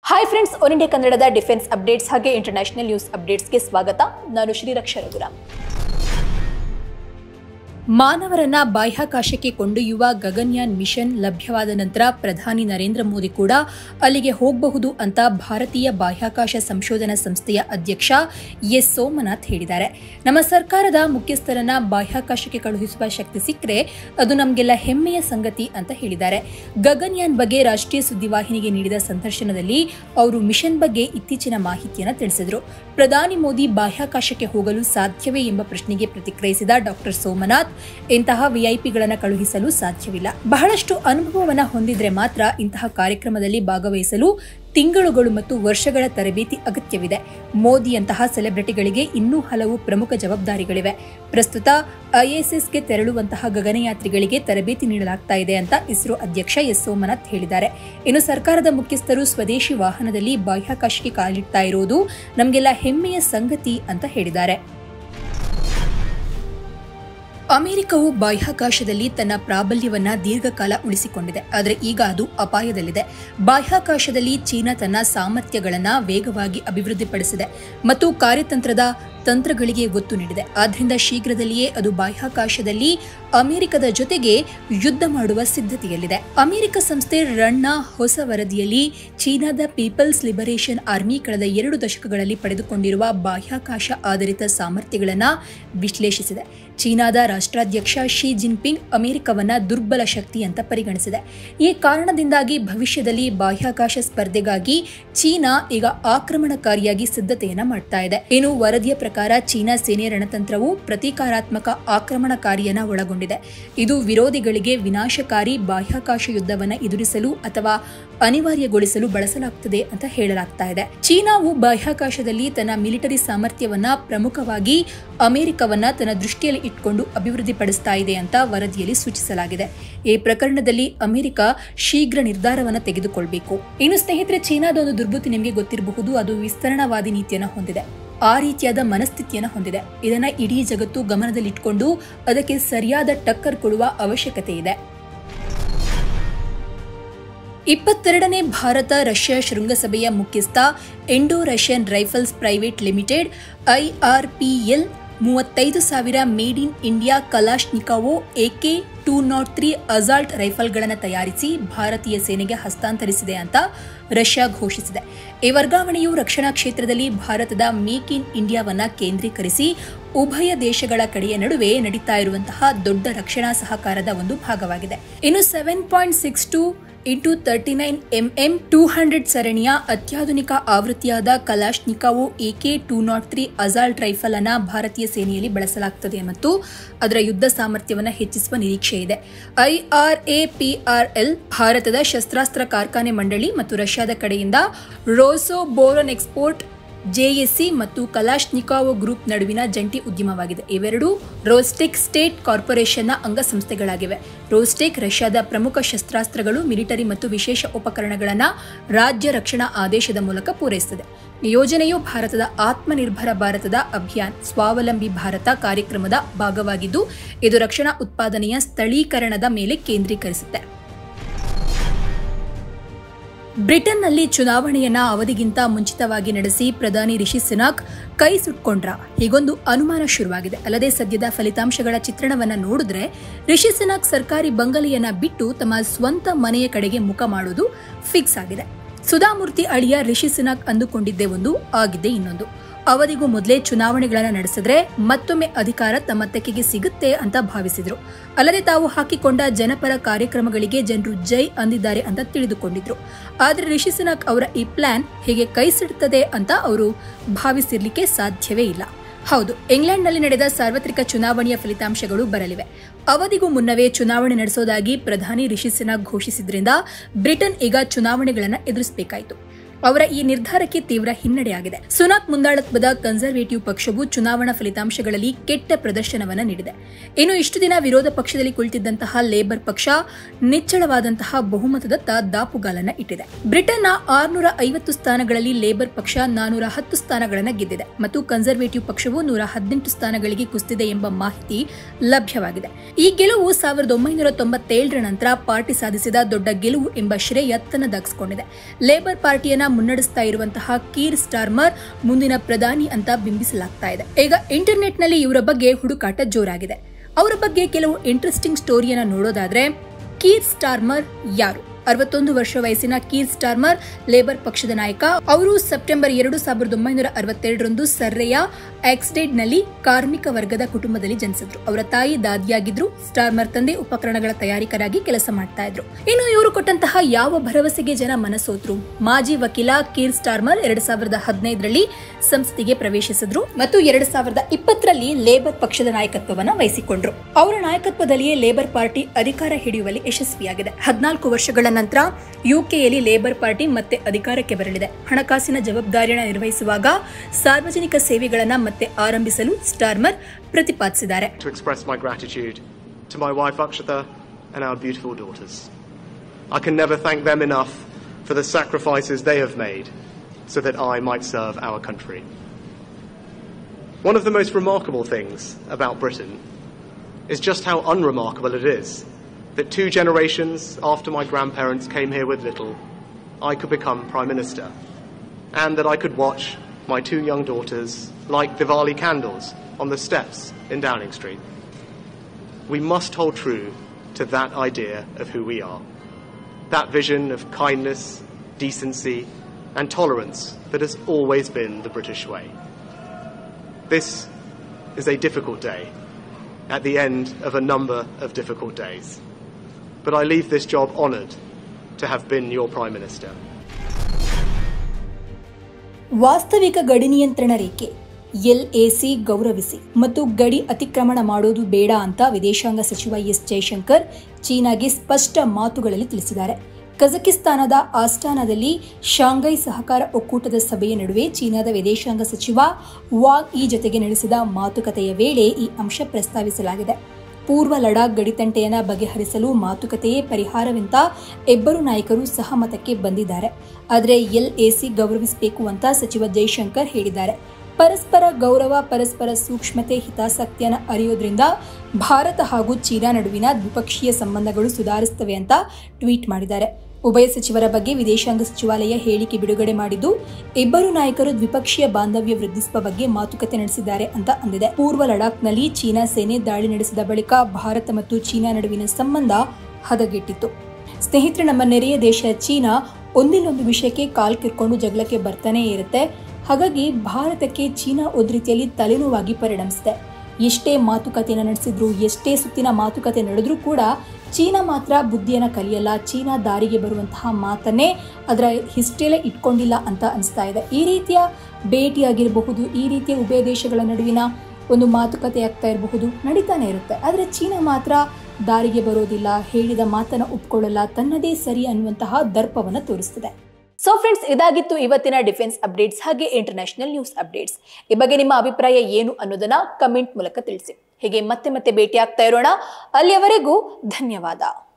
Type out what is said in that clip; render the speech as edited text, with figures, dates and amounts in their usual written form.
Hi friends, all India ಕನ್ನಡದ defence updates ಹಾಗೆ international news ಅಪ್ಡೇಟ್ಸ್ಗೆ ಸ್ವಾಗತ. ನಾನು ಶ್ರೀರಕ್ಷಾ ರಘುರಾಮ್. ಮಾನವರನ್ನ ಬಾಹ್ಯಾಕಾಶಕ್ಕೆ ಕೊಂಡೊಯ್ಯುವ ಗಗನಯಾನ್ ಮಿಷನ್ ಲಭ್ಯವಾದ ನಂತರ ಪ್ರಧಾನಿ ನರೇಂದ್ರ ಮೋದಿ ಕೂಡ ಅಲ್ಲಿಗೆ ಹೋಗಬಹುದು ಅಂತ ಭಾರತೀಯ ಬಾಹ್ಯಾಕಾಶ ಸಂಶೋಧನಾ ಸಂಸ್ಥೆಯ ಅಧ್ಯಕ್ಷ ಎಸ್ ಸೋಮನಾಥ್ ಹೇಳಿದ್ದಾರೆ. ನಮ್ಮ ಸರ್ಕಾರದ ಮುಖ್ಯಸ್ಥರನ್ನ ಬಾಹ್ಯಾಕಾಶಕ್ಕೆ ಕಳುಹಿಸುವ ಶಕ್ತಿ ಸಿಕ್ಕರೆ ಅದು ನಮಗೆಲ್ಲ ಹೆಮ್ಮೆಯ ಸಂಗತಿ ಅಂತ ಹೇಳಿದ್ದಾರೆ. ಗಗನಯಾನ್ ಬಗ್ಗೆ ರಾಷ್ಟ್ರೀಯ ಸುದ್ದಿವಾಹಿನಿಗೆ ನೀಡಿದ ಸಂದರ್ಶನದಲ್ಲಿ ಅವರು ಮಿಷನ್ ಬಗ್ಗೆ ಇತ್ತೀಚಿನ ಮಾಹಿತಿಯನ್ನು ತಿಳಿಸಿದರು. ಪ್ರಧಾನಿ ಮೋದಿ ಬಾಹ್ಯಾಕಾಶಕ್ಕೆ ಹೋಗಲು ಸಾಧ್ಯವೇ ಎಂಬ ಪ್ರಶ್ನೆಗೆ ಪ್ರತಿಕ್ರಿಯಿಸಿದ ಡಾಕ್ಟರ್ ಸೋಮನಾಥ್, ಇಂತಹ ವಿಐಪಿಗಳನ್ನು ಕಳುಹಿಸಲು ಸಾಧ್ಯವಿಲ್ಲ. ಬಹಳಷ್ಟು ಅನುಭವವನ್ನು ಹೊಂದಿದ್ರೆ ಮಾತ್ರ ಇಂತಹ ಕಾರ್ಯಕ್ರಮದಲ್ಲಿ ಭಾಗವಹಿಸಲು ತಿಂಗಳುಗಳು ಮತ್ತು ವರ್ಷಗಳ ತರಬೇತಿ ಅಗತ್ಯವಿದೆ. ಮೋದಿಯಂತಹ ಸೆಲೆಬ್ರಿಟಿಗಳಿಗೆ ಇನ್ನೂ ಹಲವು ಪ್ರಮುಖ ಜವಾಬ್ದಾರಿಗಳಿವೆ. ಪ್ರಸ್ತುತ ಐಎಸ್ಎಸ್ಗೆ ತೆರಳುವಂತಹ ಗಗನಯಾತ್ರಿಗಳಿಗೆ ತರಬೇತಿ ನೀಡಲಾಗ್ತಾ ಇದೆ ಅಂತ ಇಸ್ರೋ ಅಧ್ಯಕ್ಷ ಎಸ್ ಸೋಮನಾಥ್ ಹೇಳಿದ್ದಾರೆ. ಇನ್ನು ಸರ್ಕಾರದ ಮುಖ್ಯಸ್ಥರು ಸ್ವದೇಶಿ ವಾಹನದಲ್ಲಿ ಬಾಹ್ಯಾಕಾಶಕ್ಕೆ ಕಾಲಿಡ್ತಾ ಇರುವುದು ನಮಗೆಲ್ಲ ಹೆಮ್ಮೆಯ ಸಂಗತಿ ಅಂತ ಹೇಳಿದ್ದಾರೆ. ಅಮೆರಿಕವು ಬಾಹ್ಯಾಕಾಶದಲ್ಲಿ ತನ್ನ ಪ್ರಾಬಲ್ಯವನ್ನ ದೀರ್ಘಕಾಲ ಉಳಿಸಿಕೊಂಡಿದೆ, ಆದರೆ ಈಗ ಅದು ಅಪಾಯದಲ್ಲಿದೆ. ಬಾಹ್ಯಾಕಾಶದಲ್ಲಿ ಚೀನಾ ತನ್ನ ಸಾಮರ್ಥ್ಯಗಳನ್ನು ವೇಗವಾಗಿ ಅಭಿವೃದ್ಧಿಪಡಿಸಿದೆ ಮತ್ತು ಕಾರ್ಯತಂತ್ರದ ತಂತ್ರಗಳಿಗೆ ಒತ್ತು ನೀಡಿದೆ. ಆದ್ದರಿಂದ ಶೀಘ್ರದಲ್ಲಿಯೇ ಅದು ಬಾಹ್ಯಾಕಾಶದಲ್ಲಿ ಅಮೆರಿಕದ ಜೊತೆಗೆ ಯುದ್ಧ ಮಾಡುವ ಸಿದ್ಧತೆಯಲ್ಲಿದೆ. ಅಮೆರಿಕ ಸಂಸ್ಥೆ ರಣ್ನ ಹೊಸ ವರದಿಯಲ್ಲಿ ಚೀನಾದ ಪೀಪಲ್ಸ್ ಲಿಬರೇಷನ್ ಆರ್ಮಿ ಕಳೆದ 2 ದಶಕಗಳಲ್ಲಿ ಪಡೆದುಕೊಂಡಿರುವ ಬಾಹ್ಯಾಕಾಶ ಆಧಾರಿತ ಸಾಮರ್ಥ್ಯಗಳನ್ನು ವಿಶ್ಲೇಷಿಸಿದೆ. ಚೀನಾದ ರಾಷ್ಟ್ರಾಧ್ಯಕ್ಷ ಶಿ ಜಿನ್ಪಿಂಗ್ ಅಮೆರಿಕವನ್ನ ದುರ್ಬಲ ಶಕ್ತಿ ಅಂತ ಪರಿಗಣಿಸಿದೆ. ಈ ಕಾರಣದಿಂದಾಗಿ ಭವಿಷ್ಯದಲ್ಲಿ ಬಾಹ್ಯಾಕಾಶ ಸ್ಪರ್ಧೆಗಾಗಿ ಚೀನಾ ಈಗ ಆಕ್ರಮಣಕಾರಿಯಾಗಿ ಸಿದ್ಧತೆಯನ್ನ ಮಾಡ್ತಾ ಇದೆ. ಇನ್ನು ವರದಿಯ ಪ್ರಕಾರ ಚೀನಾ ಸೇನೆಯ ರಣತಂತ್ರವು ಪ್ರತೀಕಾರಾತ್ಮಕ ಆಕ್ರಮಣಕಾರಿಯನ್ನ ಒಳಗೊಂಡಿದೆ. ಇದು ವಿರೋಧಿಗಳಿಗೆ ವಿನಾಶಕಾರಿ ಬಾಹ್ಯಾಕಾಶ ಯುದ್ಧವನ್ನ ಎದುರಿಸಲು ಅಥವಾ ಅನಿವಾರ್ಯಗೊಳಿಸಲು ಬಳಸಲಾಗುತ್ತದೆ ಅಂತ ಹೇಳಲಾಗ್ತಾ ಇದೆ. ಚೀನಾವು ಬಾಹ್ಯಾಕಾಶದಲ್ಲಿ ತನ್ನ ಮಿಲಿಟರಿ ಸಾಮರ್ಥ್ಯವನ್ನ ಪ್ರಮುಖವಾಗಿ ಅಮೆರಿಕವನ್ನ ತನ್ನ ದೃಷ್ಟಿಯಲ್ಲಿ ಇಟ್ಕೊಂಡು ಅಭಿವೃದ್ಧಿಪಡಿಸ್ತಾ ಇದೆ ಅಂತ ವರದಿಯಲ್ಲಿ ಸೂಚಿಸಲಾಗಿದೆ. ಈ ಪ್ರಕರಣದಲ್ಲಿ ಅಮೆರಿಕ ಶೀಘ್ರ ನಿರ್ಧಾರವನ್ನು ತೆಗೆದುಕೊಳ್ಬೇಕು. ಇನ್ನು ಸ್ನೇಹಿತರೆ, ಚೀನಾದ ಒಂದು ದುರ್ಬುದ್ಧಿ ನಿಮಗೆ ಗೊತ್ತಿರಬಹುದು. ಅದು ವಿಸ್ತರಣಾವಾದಿ ನೀತಿಯನ್ನು ಹೊಂದಿದೆ. ಆ ರೀತಿಯಾದ ಮನಸ್ಥಿತಿಯನ್ನು ಹೊಂದಿದೆ. ಇದನ್ನ ಇಡೀ ಜಗತ್ತು ಗಮನದಲ್ಲಿಟ್ಕೊಂಡು ಅದಕ್ಕೆ ಸರಿಯಾದ ಟಕ್ಕರ್ ಕೊಡುವ ಅವಶ್ಯಕತೆ ಇದೆ. 22ನೇ ಭಾರತ ರಷ್ಯಾ ಶೃಂಗಸಭೆಯ ಮುಖ್ಯಸ್ಥ Indo Russian rifles private limited IRPL 35,000 made in India Kalashnikov AK-203 assault ರೈಫಲ್ಗಳನ್ನು ತಯಾರಿಸಿ ಭಾರತೀಯ ಸೇನೆಗೆ ಹಸ್ತಾಂತರಿಸಿದೆ ಅಂತ ರಷ್ಯಾ ಘೋಷಿಸಿದೆ. ಈ ವರ್ಗಾವಣೆಯು ರಕ್ಷಣಾ ಕ್ಷೇತ್ರದಲ್ಲಿ ಭಾರತದ ಮೇಕ್ ಇನ್ ಇಂಡಿಯಾವನ್ನ ಕೇಂದ್ರೀಕರಿಸಿ ಉಭಯ ದೇಶಗಳ ಕಡೆಯ ನಡುವೆ ನಡೀತಾ ಇರುವಂತಹ ದೊಡ್ಡ ರಕ್ಷಣಾ ಸಹಕಾರದ ಒಂದು ಭಾಗವಾಗಿದೆ. ಇನ್ನು 7.62 x 39 mm 200 ಸರಣಿಯ ಅತ್ಯಾಧುನಿಕ ಆವೃತ್ತಿಯಾದ ಕಲಾಶ್ನಿಕೋವ್ AK-203 ಅಸಾಲ್ಟ್ ರೈಫಲ್ ಅನ್ನು ಭಾರತೀಯ ಸೇನೆಯಲ್ಲಿ ಬಳಸಲಾಗುತ್ತದೆ ಮತ್ತು ಅದರ ಯುದ್ಧ ಸಾಮರ್ಥ್ಯವನ್ನು ಹೆಚ್ಚಿಸುವ ನಿರೀಕ್ಷೆ ಇದೆ. IRAPRL ಭಾರತದ ಶಸ್ತ್ರಾಸ್ತ್ರ ಕಾರ್ಖಾನೆ ಮಂಡಳಿ ಮತ್ತು ರಷ್ಯಾದ ಕಡೆಯಿಂದ ರೋಸೋ ಬೋರನ್ ಎಕ್ಸ್ಪೋರ್ಟ್ JSC ಮತ್ತು ಕಲಾಶ್ನಿಕೋವ್ ಗ್ರೂಪ್ ನಡುವಿನ ಜಂಟಿ ಉದ್ಯಮವಾಗಿದೆ. ಇವೆರಡೂ ರೋಸ್ಟೆಕ್ ಸ್ಟೇಟ್ ಕಾರ್ಪೊರೇಷನ್ನ ಅಂಗಸಂಸ್ಥೆಗಳಾಗಿವೆ. ರೋಸ್ಟೆಕ್ ರಷ್ಯಾದ ಪ್ರಮುಖ ಶಸ್ತ್ರಾಸ್ತ್ರಗಳು, ಮಿಲಿಟರಿ ಮತ್ತು ವಿಶೇಷ ಉಪಕರಣಗಳನ್ನು ರಾಜ್ಯ ರಕ್ಷಣಾ ಆದೇಶದ ಮೂಲಕ ಪೂರೈಸುತ್ತದೆ. ಈ ಯೋಜನೆಯು ಭಾರತದ ಆತ್ಮನಿರ್ಭರ ಭಾರತದ ಅಭಿಯಾನ್ ಸ್ವಾವಲಂಬಿ ಭಾರತ ಕಾರ್ಯಕ್ರಮದ ಭಾಗವಾಗಿದ್ದು ಇದು ರಕ್ಷಣಾ ಉತ್ಪಾದನೆಯ ಸ್ಥಳೀಕರಣದ ಮೇಲೆ ಕೇಂದ್ರೀಕರಿಸುತ್ತೆ. ಬ್ರಿಟನ್ನಲ್ಲಿ ಚುನಾವಣೆಯನ್ನ ಅವಧಿಗಿಂತ ಮುಂಚಿತವಾಗಿ ನಡೆಸಿ ಪ್ರಧಾನಿ ರಿಷಿ ಸುನಾಕ್ ಕೈ ಸುಟ್ಕೊಂಡ್ರ ಹೀಗೊಂದು ಅನುಮಾನ ಶುರುವಾಗಿದೆ. ಅಲ್ಲದೆ ಸದ್ಯದ ಫಲಿತಾಂಶಗಳ ಚಿತ್ರಣವನ್ನ ನೋಡಿದ್ರೆ ರಿಷಿ ಸುನಾಕ್ ಸರ್ಕಾರಿ ಬಂಗಲೆಯನ್ನ ಬಿಟ್ಟು ತಮ್ಮ ಸ್ವಂತ ಮನೆಯ ಕಡೆಗೆ ಮುಖ ಮಾಡೋದು ಫಿಕ್ಸ್ ಆಗಿದೆ. ಸುಧಾಮೂರ್ತಿ ಅಳಿಯ ರಿಷಿ ಸುನಾಕ್ ಅಂದುಕೊಂಡಿದ್ದೇ ಒಂದು, ಆಗಿದ್ದೇ ಇನ್ನೊಂದು. ಅವಧಿಗೂ ಮೊದಲೇ ಚುನಾವಣೆಗಳನ್ನು ನಡೆಸಿದ್ರೆ ಮತ್ತೊಮ್ಮೆ ಅಧಿಕಾರ ತಮ್ಮ ತೆಕ್ಕೆಗೆ ಸಿಗುತ್ತೆ ಅಂತ ಭಾವಿಸಿದ್ರು. ಅಲ್ಲದೆ ತಾವು ಹಾಕಿಕೊಂಡ ಜನಪರ ಕಾರ್ಯಕ್ರಮಗಳಿಗೆ ಜನರು ಜೈ ಅಂದಿದ್ದಾರೆ ಅಂತ ತಿಳಿದುಕೊಂಡಿದ್ರು. ಆದರೆ ರಿಷಿ ಸುನಾಕ್ ಅವರ ಈ ಪ್ಲಾನ್ ಹೇಗೆ ಕೈ ಸಿಡುತ್ತದೆ ಅಂತ ಅವರು ಭಾವಿಸಿರ್ಲಿಕ್ಕೆ ಸಾಧ್ಯವೇ ಇಲ್ಲ. ಹೌದು, ಇಂಗ್ಲೆಂಡ್ನಲ್ಲಿ ನಡೆದ ಸಾರ್ವತ್ರಿಕ ಚುನಾವಣೆಯ ಫಲಿತಾಂಶಗಳು ಬರಲಿವೆ. ಅವಧಿಗೂ ಮುನ್ನವೇ ಚುನಾವಣೆ ನಡೆಸೋದಾಗಿ ಪ್ರಧಾನಿ ರಿಷಿ ಸುನಾಕ್ ಘೋಷಿಸಿದ್ರಿಂದ ಬ್ರಿಟನ್ ಈಗ ಚುನಾವಣೆಗಳನ್ನು ಎದುರಿಸಬೇಕಾಯಿತು. ಅವರ ಈ ನಿರ್ಧಾರಕ್ಕೆ ತೀವ್ರ ಹಿನ್ನಡೆಯಾಗಿದೆ. ಸುನಾಕ್ ಮುಂದಾಳತ್ವದ ಕನ್ಸರ್ವೇಟಿವ್ ಪಕ್ಷವು ಚುನಾವಣಾ ಫಲಿತಾಂಶಗಳಲ್ಲಿ ಕೆಟ್ಟ ಪ್ರದರ್ಶನವನ್ನು ನೀಡಿದೆ. ಇನ್ನು ಇಷ್ಟು ದಿನ ವಿರೋಧ ಪಕ್ಷದಲ್ಲಿ ಕುಳಿತಿದ್ದಂತಹ ಲೇಬರ್ ಪಕ್ಷ ನಿಚ್ಚಳವಾದಂತಹ ಬಹುಮತದತ್ತ ದಾಪುಗಾಲನ್ನ ಇಟ್ಟಿದೆ. ಬ್ರಿಟನ್ನ 650 ಸ್ಥಾನಗಳಲ್ಲಿ ಲೇಬರ್ ಪಕ್ಷ 410 ಸ್ಥಾನಗಳನ್ನು ಗೆದ್ದಿದೆ ಮತ್ತು ಕನ್ಸರ್ವೇಟಿವ್ ಪಕ್ಷವು 118 ಸ್ಥಾನಗಳಿಗೆ ಕುಸಿದಿದೆ ಎಂಬ ಮಾಹಿತಿ ಲಭ್ಯವಾಗಿದೆ. ಈ ಗೆಲುವು 1997ರ ನಂತರ ಪಾರ್ಟಿ ಸಾಧಿಸಿದ ದೊಡ್ಡ ಗೆಲುವು ಎಂಬ ಶ್ರೇಯ ತನ್ನದಾಗಿಸಿಕೊಂಡಿದೆ. ಲೇಬರ್ ಪಾರ್ಟಿಯನ್ನ ಮುನ್ನಡೆಸ್ತಾ ಇರುವಂತಹ ಕೀರ್ ಸ್ಟಾರ್ಮರ್ ಮುಂದಿನ ಪ್ರಧಾನಿ ಅಂತ ಬಿಂಬಿಸಲಾಗ್ತಾ ಇದೆ. ಈಗ ಇಂಟರ್ನೆಟ್ನಲ್ಲಿ ಇವರ ಬಗ್ಗೆ ಹುಡುಕಾಟ ಜೋರಾಗಿದೆ. ಅವರ ಬಗ್ಗೆ ಕೆಲವು ಇಂಟ್ರೆಸ್ಟಿಂಗ್ ಸ್ಟೋರಿಯನ್ನ ನೋಡೋದಾದ್ರೆ, ಕೀರ್ ಸ್ಟಾರ್ಮರ್ ಯಾರು? 61 ವರ್ಷ ವಯಸ್ಸಿನ ಕೀರ್ ಸ್ಟಾರ್ಮರ್ ಲೇಬರ್ ಪಕ್ಷದ ನಾಯಕ. ಅವರು ಸೆಪ್ಟೆಂಬರ್ 2, 1962ರಂದು ಸರ್ರೆಯ ಎಕ್ಸ್ಡೇಡ್ನಲ್ಲಿ ಕಾರ್ಮಿಕ ವರ್ಗದ ಕುಟುಂಬದಲ್ಲಿ ಜನಿಸಿದ್ರು. ಅವರ ತಾಯಿ ದಾದಿಯಾಗಿದ್ರು. ಸ್ಟಾರ್ಮರ್ ತಂದೆ ಉಪಕರಣಗಳ ತಯಾರಿಕರಾಗಿ ಕೆಲಸ ಮಾಡ್ತಾ ಇದ್ರು. ಇನ್ನು ಇವರು ಕೊಟ್ಟಂತಹ ಯಾವ ಭರವಸೆಗೆ ಜನ ಮನಸೋತ್ರು? ಮಾಜಿ ವಕೀಲ ಕೀರ್ ಸ್ಟಾರ್ಮರ್ 2015ರಲ್ಲಿ ಸಂಸತ್ತಿಗೆ ಪ್ರವೇಶಿಸಿದ್ರು ಮತ್ತು 2020ರಲ್ಲಿ ಲೇಬರ್ ಪಕ್ಷದ ನಾಯಕತ್ವವನ್ನು ವಹಿಸಿಕೊಂಡ್ರು. ಅವರ ನಾಯಕತ್ವದಲ್ಲಿಯೇ ಲೇಬರ್ ಪಾರ್ಟಿ ಅಧಿಕಾರ ಹಿಡಿಯುವಲ್ಲಿ ಯಶಸ್ವಿಯಾಗಿದೆ. 14 ವರ್ಷಗಳ ನಂತರ ಯುಕೆಯಲ್ಲಿ ಲೇಬರ್ ಪಾರ್ಟಿ ಮತ್ತೆ ಅಧಿಕಾರಕ್ಕೆ ಬರಲಿದೆ. ಹಣಕಾಸಿನ ಜವಾಬ್ದಾರಿಯನ್ನು ನಿರ್ವಹಿಸುವಾಗ ಸಾರ್ವಜನಿಕ ಸೇವೆಗಳನ್ನು ಮತ್ತೆ ಆರಂಭಿಸಲು ಸ್ಟಾರ್ಮರ್ ಪ್ರತಿಪಾದಿಸಿದ್ದಾರೆ. To express my gratitude to my wife Akshata and our beautiful daughters. I can never thank them enough for the sacrifices they have made so that I might serve our country. One of the most remarkable things about Britain is just how unremarkable it is that 2 generations after my grandparents came here with little, I could become Prime Minister, and that I could watch my 2 young daughters light Diwali candles on the steps in Downing Street. We must hold true to that idea of who we are, that vision of kindness, decency, and tolerance that has always been the British way. This is a difficult day, at the end of a number of difficult days. But I leave this job honoured to have been your Prime Minister. ವಾಸ್ತವಿಕ ಗಡಿ ನಿಯಂತ್ರಣ ರೇಖೆ LAC ಗೌರವಿಸಿ ಮತ್ತು ಗಡಿ ಅತಿಕ್ರಮಣ ಮಾಡೋದು ಬೇಡ ಅಂತ ವಿದೇಶಾಂಗ ಸಚಿವ ಎಸ್ ಜಯಶಂಕರ್ ಚೀನಾಗೆ ಸ್ಪಷ್ಟ ಮಾತುಗಳಲ್ಲಿ ತಿಳಿಸಿದ್ದಾರೆ. ಕಜಕಿಸ್ತಾನದ ಆಸ್ಟಾನಾದಲ್ಲಿ ಶಾಂಘೈ ಸಹಕಾರ ಒಕ್ಕೂಟದ ಸಭೆಯ ನಡುವೆ ಚೀನಾದ ವಿದೇಶಾಂಗ ಸಚಿವ ವಾಂಗ್ ಈ ಜೊತೆಗೆ ನಡೆಸಿದ ಮಾತುಕತೆಯ ವೇಳೆ ಈ ಅಂಶ ಪ್ರಸ್ತಾವಿಸಲಾಗಿದೆ. ಪೂರ್ವ ಲಡಾಖ್ ಗಡಿತಂಟೆಯನ್ನು ಬಗೆಹರಿಸಲು ಮಾತುಕತೆಯೇ ಪರಿಹಾರವೆಂತ ಇಬ್ಬರು ನಾಯಕರು ಸಹಮತಕ್ಕೆ ಬಂದಿದ್ದಾರೆ. ಆದರೆ LAC ಗೌರವಿಸಬೇಕು ಅಂತ ಸಚಿವ ಜೈಶಂಕರ್ ಹೇಳಿದ್ದಾರೆ. ಪರಸ್ಪರ ಗೌರವ, ಪರಸ್ಪರ ಸೂಕ್ಷ್ಮತೆ, ಹಿತಾಸಕ್ತಿಯನ್ನು ಅರಿಯೋದ್ರಿಂದ ಭಾರತ ಹಾಗೂ ಚೀನಾ ನಡುವಿನ ದ್ವಿಪಕ್ಷೀಯ ಸಂಬಂಧಗಳು ಸುಧಾರಿಸುತ್ತವೆ ಅಂತ ಟ್ವೀಟ್ ಮಾಡಿದ್ದಾರೆ. ಉಭಯ ಸಚಿವರ ಬಗ್ಗೆ ವಿದೇಶಾಂಗ ಸಚಿವಾಲಯ ಹೇಳಿಕೆ ಬಿಡುಗಡೆ ಮಾಡಿದ್ದು, ಇಬ್ಬರು ನಾಯಕರು ದ್ವಿಪಕ್ಷೀಯ ಬಾಂಧವ್ಯ ವೃದ್ಧಿಸುವ ಬಗ್ಗೆ ಮಾತುಕತೆ ನಡೆಸಿದ್ದಾರೆ ಅಂತ ಅಂದಿದೆ. ಪೂರ್ವ ಲಡಾಖ್ನಲ್ಲಿ ಚೀನಾ ಸೇನೆ ದಾಳಿ ನಡೆಸಿದ ಬಳಿಕ ಭಾರತ ಮತ್ತು ಚೀನಾ ನಡುವಿನ ಸಂಬಂಧ ಹದಗೆಟ್ಟಿತ್ತು. ಸ್ನೇಹಿತರೆ, ನಮ್ಮ ನೆರೆಯ ದೇಶ ಚೀನಾ ಒಂದಿಲ್ಲೊಂದು ವಿಷಯಕ್ಕೆ ಕಾಲ್ ಕಿರ್ಕೊಂಡು ಜಗಳಕ್ಕೆ ಬರ್ತಾನೆ ಇರುತ್ತೆ. ಹಾಗಾಗಿ ಭಾರತಕ್ಕೆ ಚೀನಾ ಒಂದು ರೀತಿಯಲ್ಲಿ ತಲೆನೋವಾಗಿ ಪರಿಣಮಿಸಿದೆ. ಎಷ್ಟೇ ಮಾತುಕತೆಯನ್ನು ನಡೆಸಿದ್ರು, ಎಷ್ಟೇ ಸುತ್ತಿನ ಮಾತುಕತೆ ನಡೆದ್ರೂ ಕೂಡ ಚೀನಾ ಮಾತ್ರ ಬುದ್ಧಿಯನ್ನು ಕಲಿಯಲ್ಲ. ಚೀನಾ ದಾರಿಗೆ ಬರುವಂತಹ ಮಾತನ್ನೇ ಅದರ ಹಿಸ್ಟ್ರಿಯಲ್ಲೇ ಇಟ್ಕೊಂಡಿಲ್ಲ ಅಂತ ಅನಿಸ್ತಾ ಇದೆ. ಈ ರೀತಿಯ ಭೇಟಿಯಾಗಿರಬಹುದು, ಈ ರೀತಿಯ ಉಭಯ ದೇಶಗಳ ನಡುವಿನ ಒಂದು ಮಾತುಕತೆ ಆಗ್ತಾ ಇರಬಹುದು, ನಡೀತಾನೆ ಇರುತ್ತೆ. ಆದರೆ ಚೀನಾ ಮಾತ್ರ ದಾರಿಗೆ ಬರೋದಿಲ್ಲ, ಹೇಳಿದ ಮಾತನ್ನು ಒಪ್ಕೊಳ್ಳಲ್ಲ, ತನ್ನದೇ ಸರಿ ಅನ್ನುವಂತಹ ದರ್ಪವನ್ನು ತೋರಿಸ್ತಿದೆ. ಸೊ ಫ್ರೆಂಡ್ಸ್, ಇದಾಗಿತ್ತು ಇವತ್ತಿನ ಡಿಫೆನ್ಸ್ ಅಪ್ಡೇಟ್ಸ್ ಹಾಗೆ ಇಂಟರ್ನ್ಯಾಷನಲ್ ನ್ಯೂಸ್ ಅಪ್ಡೇಟ್ಸ್. ಈ ಬಗ್ಗೆ ನಿಮ್ಮ ಅಭಿಪ್ರಾಯ ಏನು ಅನ್ನೋದನ್ನ ಕಮೆಂಟ್ ಮೂಲಕ ತಿಳಿಸಿ. ಹೀಗೆ ಮತ್ತೆ ಭೇಟಿ ಆಗ್ತಾ ಇರೋಣ. ಅಲ್ಲಿಯವರೆಗೂ ಧನ್ಯವಾದ.